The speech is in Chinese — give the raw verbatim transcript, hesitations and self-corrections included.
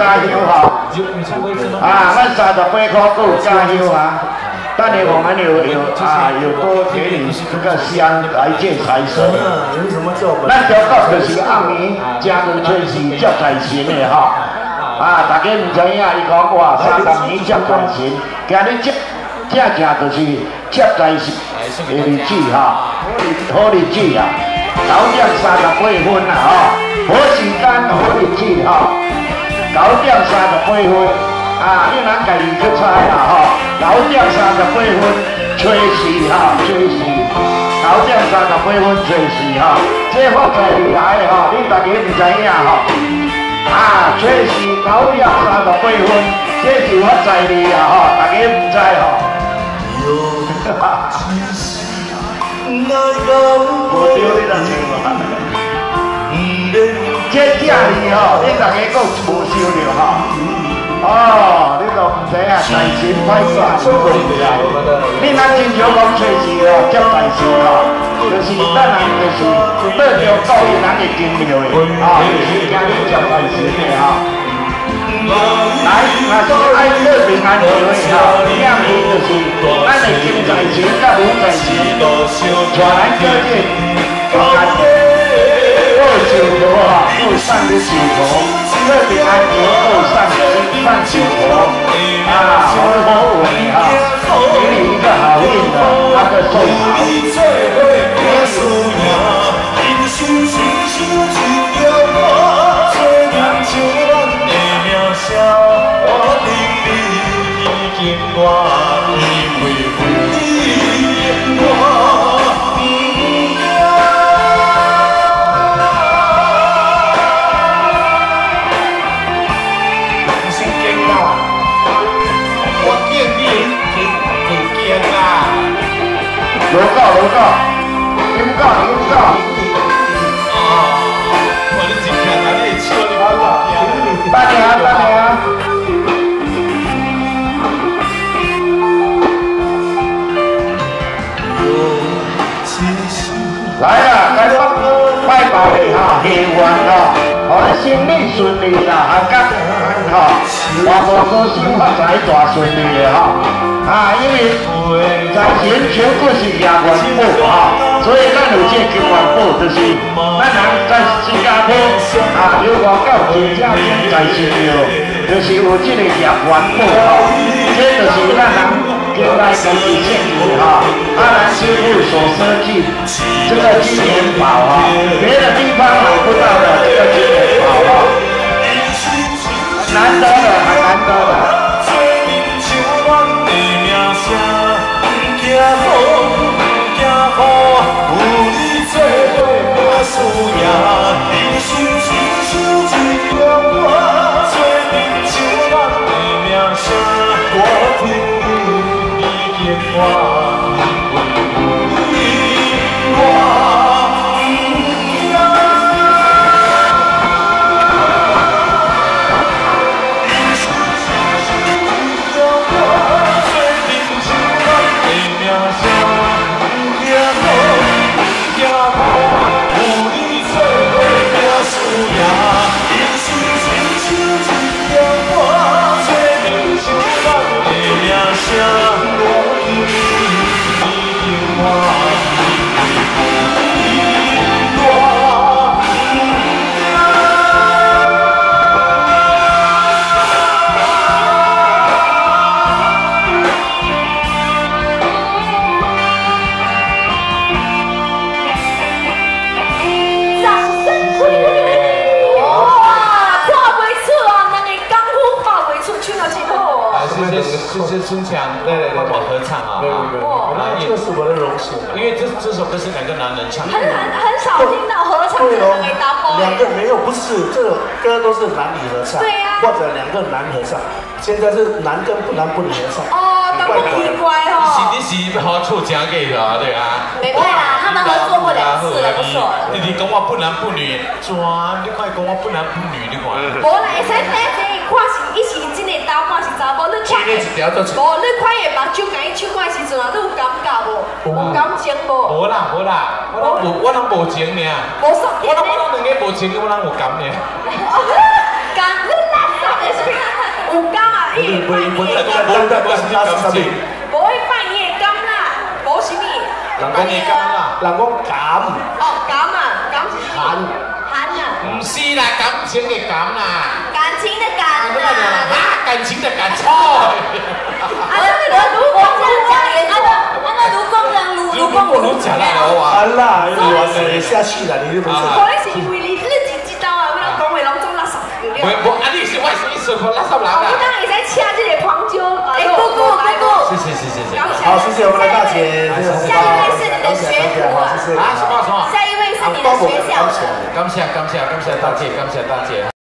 加油哈！啊，咱三十八块够加油啊！当然我们有有啊有多给你这个香来见财神。咱中国就是暗暝正月初四接财神的哈。啊，大家唔知影，伊讲我三十年接财神，今日接正正就是接财神的日子哈，好日子啊！九点三十八分啦吼，好时间好日子吼，九点三十八分啊，你咱家己去猜啦吼，九点三十八分初四哈，初四，九点三十八分初四哈，这发财厉害的吼，你大家唔知影吼，啊，初四九点三十八分，这是发财日啊吼，大家唔知吼。哈哈。无对你啦，这正哩吼，你大家讲无收着吼。哦，你都唔知啊，财神歹煞，不过你咱经常讲找是哦，接财神吼，就是咱人就是得着到伊咱的经庙的，啊，就是今日接财神的吼。来，若是爱乐平安的吼，念伊就是咱的金财神甲武财神，带咱过这平安，过寿福啊，过善的寿福，乐平安节过善善寿福啊，好好运啊，给你一个好运的那个寿有够有够，有够有够。哦，我你真强啊！你笑你好个，大家大家。来啦，来拜拜拜的哈，希望哈，互咱生意顺利啦，啊，甲哈，大无高兴发财大顺利的哈。啊，因为财神全部是廿元宝啊，所以咱有这金元宝，就是咱人在新加坡啊，有外口真正请财神庙，就是有这个廿元宝啊，这就是咱人将来自己建立哈，啊，咱师傅所设计这个金元宝啊，别的地方买不到的这个金元宝啊，很难得的，很难得的。 就是孙强对对对合唱啊，对对对，那这个是我的荣幸，因为这这首歌是两个男人唱， 很很很少听到合唱这种给打包。 两个没有，不是这首歌都是男女合唱， 对呀， 或者两个男合唱，现在是男跟不男不女合唱。 哦，都不奇怪哦。 你你是好出奖给的啊，对啊。 没会啦，他们合作过两次了，不错。 你你讲我不男不女，抓你快讲我不男不女，你看。 无啦，会使第一看是伊是真的刀，看是查某，你看。无，你看伊目睭甲伊唱歌的时阵啊，你有感觉无？有感情无？ 无啦无啦，我拢无我拢无情尔。 无爽。 我拢我拢两个无情，我拢有感尔。 感你垃圾的时你拜年的柑， 等等，我是要什么？ 无去拜年的柑啦，无什么。 人讲的柑啦， 人讲柑。 哦，柑啊，柑是含含啊。 唔是啦，感情的感啦。 感情的感啦。 啊，感情的感错。 啊，那个卢光这样讲也错，啊，那卢光人卢卢光我卢讲啦，好啊。 啊啦，你话是下去啦，你都不是。 可能是因为你日子知道啊，我讲话拢总垃圾料。 不不，啊你是我是你说垃圾人啦。 我当然会使请这个黄酒，哎，姑姑姑姑。 谢谢谢谢谢谢。 好，谢谢我们的大姐， 下一位是你的学徒啊， 啊什么什么？ 下一位是你的学长。 感谢感谢感谢大姐，感谢大姐。